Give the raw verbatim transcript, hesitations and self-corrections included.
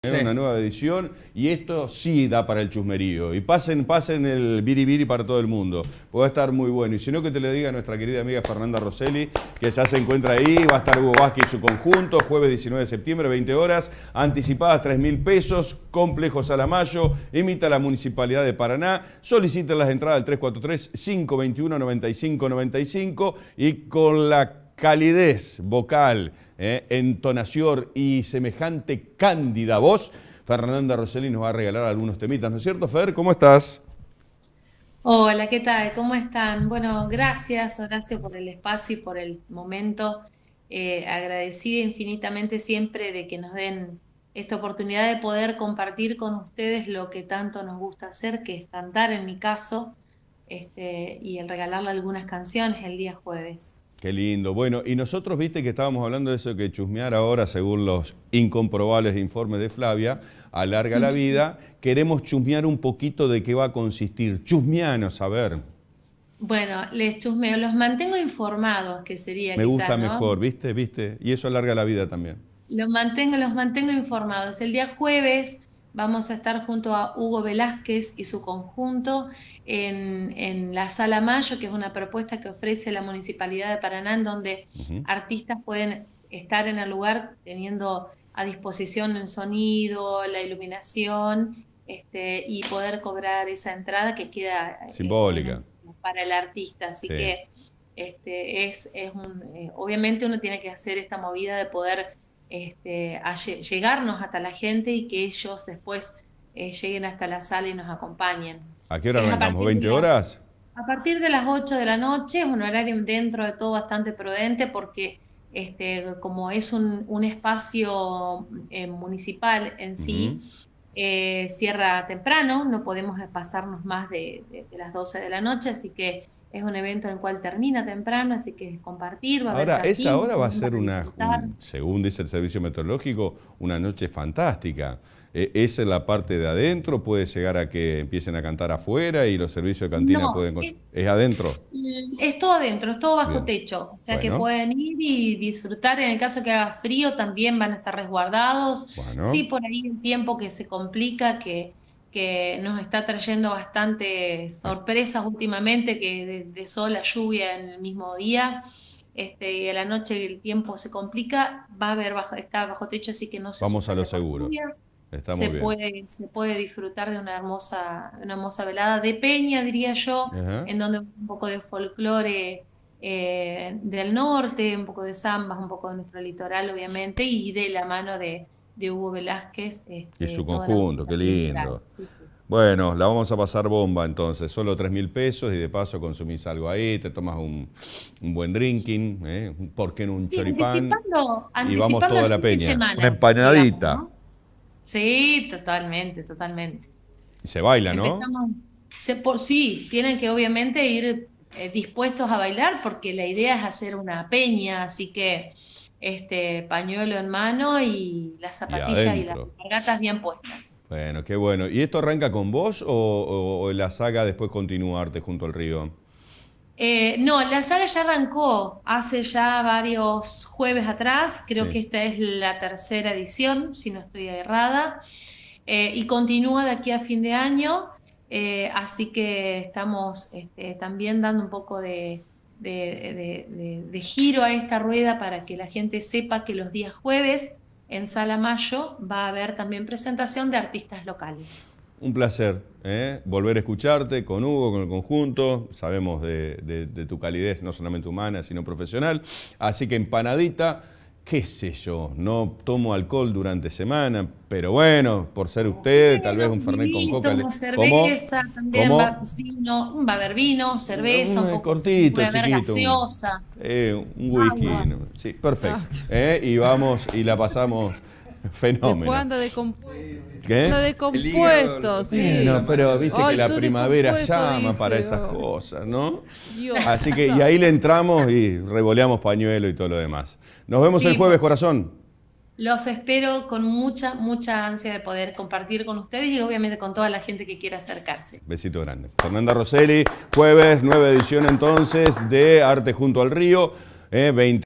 Sí. Una nueva edición y esto sí da para el chusmerío. Y pasen, pasen el biribiri para todo el mundo. Puede estar muy bueno. Y si no, que te le diga a nuestra querida amiga Fernanda Rosselli, que ya se encuentra ahí. Va a estar Hugo Vázquez y su conjunto, jueves diecinueve de septiembre, veinte horas. Anticipadas tres mil pesos. Complejo Salamayo. Imita la Municipalidad de Paraná. Soliciten las entradas al tres cuatro tres, cinco dos uno, nueve cinco nueve cinco. Y con la calidez vocal, eh, entonación y semejante cándida voz, Fernanda Rosselli nos va a regalar algunos temitas, ¿no es cierto, Fer? ¿Cómo estás? Hola, ¿qué tal? ¿Cómo están? Bueno, gracias, Horacio, por el espacio y por el momento. Eh, agradecida infinitamente siempre de que nos den esta oportunidad de poder compartir con ustedes lo que tanto nos gusta hacer, que es cantar en mi caso, este, y el regalarle algunas canciones el día jueves. Qué lindo. Bueno, y nosotros, viste que estábamos hablando de eso, que chusmear ahora, según los incomprobables informes de Flavia, alarga la vida. Queremos chusmear un poquito de qué va a consistir. Chusmeanos, a ver. Bueno, les chusmeo, los mantengo informados, que sería Me gusta quizás, ¿no? mejor, ¿viste? ¿Viste? Y eso alarga la vida también. Los mantengo, los mantengo informados. El día jueves vamos a estar junto a Hugo Velázquez y su conjunto en, en la Sala Mayo, que es una propuesta que ofrece la Municipalidad de Paraná, en donde Uh-huh. artistas pueden estar en el lugar teniendo a disposición el sonido, la iluminación, este, y poder cobrar esa entrada que queda eh, en Simbólica. el- para el artista. Así Sí. que este, es, es un, eh, obviamente uno tiene que hacer esta movida de poder este, a lle- llegarnos hasta la gente y que ellos después eh, lleguen hasta la sala y nos acompañen. ¿A qué hora Es a arrancamos? partir de ¿veinte las, horas? a partir de las ocho de la noche, es un horario dentro de todo bastante prudente porque este, como es un, un espacio eh, municipal en Uh-huh. sí, eh, cierra temprano, no podemos pasarnos más de, de- de las doce de la noche, así que es un evento en el cual termina temprano, así que es compartir, va a haber Ahora, esa cantinas, hora va a también ser van a una, disfrutar. un- según dice el servicio meteorológico, una noche fantástica. Eh, esa es la parte de adentro, puede llegar a que empiecen a cantar afuera y los servicios de cantina No, pueden... con- es, ¿Es adentro? es todo adentro, es todo bajo Bien. techo, o sea que Bueno, pueden ir y disfrutar. En el caso que haga frío, también van a estar resguardados. Sí, bueno. por ahí el tiempo que se complica, que, que nos está trayendo bastante sorpresas últimamente, que de, de sol a lluvia en el mismo día. Este, y a la noche el tiempo se complica, va a haber bajo, está bajo techo, así que no se Vamos a lo suspende por seguro. lluvia. Está Se muy bien. puede, se puede disfrutar de una hermosa, una hermosa velada de peña, diría yo, Ajá. en donde un poco de folclore eh, del norte, un poco de zambas, un poco de nuestro litoral, obviamente, y de la mano de, de Hugo Velázquez, Y este, su toda la conjunto, música qué tradicional. lindo. Sí, sí. Bueno, la vamos a pasar bomba entonces, solo tres mil pesos y de paso consumís algo ahí, te tomas un, un buen drinking, ¿eh? ¿Por qué no un Sí, choripán? anticipando, Y vamos anticipando toda el la fin de peña. Una semana, digamos, empanadita. ¿no? Sí, totalmente, totalmente. Y se baila, ¿no? Empezamos, se, por sí, tienen que obviamente ir eh, dispuestos a bailar porque la idea es hacer una peña, así que este pañuelo en mano y las Y zapatillas y las adentro. alpargatas bien puestas. Bueno, qué bueno. ¿Y esto arranca con vos o, o- o la saga después continúa Arte junto al río? Eh, no, la saga ya arrancó hace ya varios jueves atrás, creo Sí. que esta es la tercera edición, si no estoy errada, eh, y continúa de aquí a fin de año, eh, así que estamos este, también dando un poco de, de- de- de- de giro a esta rueda para que la gente sepa que los días jueves en Sala Mayo va a haber también presentación de artistas locales. Un placer, ¿eh? Volver a escucharte con Hugo, con el conjunto. Sabemos de, de- de tu calidez, no solamente humana, sino profesional. Así que empanadita, qué sé yo, no tomo alcohol durante semana, pero bueno, por ser usted, tal vez Bueno, un un fernet con vinito, coca. le- una ¿Cómo? cerveza, también va, ¿Cómo? vino, va a haber vino, cerveza, un Un poco, puede cortito, haber chiquito, un, gaseosa, eh, un whisky. agua. no, Sí, perfecto. Ah, ¿Eh? Y vamos y la pasamos después fenómeno. anda de, comp- ¿Qué? anda de El hígado, lo compuesto, tiene sí. la Bueno, pero mano. viste Ay, que la estoy primavera descompuesto, llama dice, para esas oh. cosas, ¿no? Dios. Así que, y ahí le entramos y revoleamos pañuelo y todo lo demás. Nos vemos el Sí, jueves, pues, corazón. los espero con mucha, mucha ansia de poder compartir con ustedes y obviamente con toda la gente que quiera acercarse. Besito grande. Fernanda Rosselli, jueves, nueva edición entonces de Arte junto al río, eh, veinte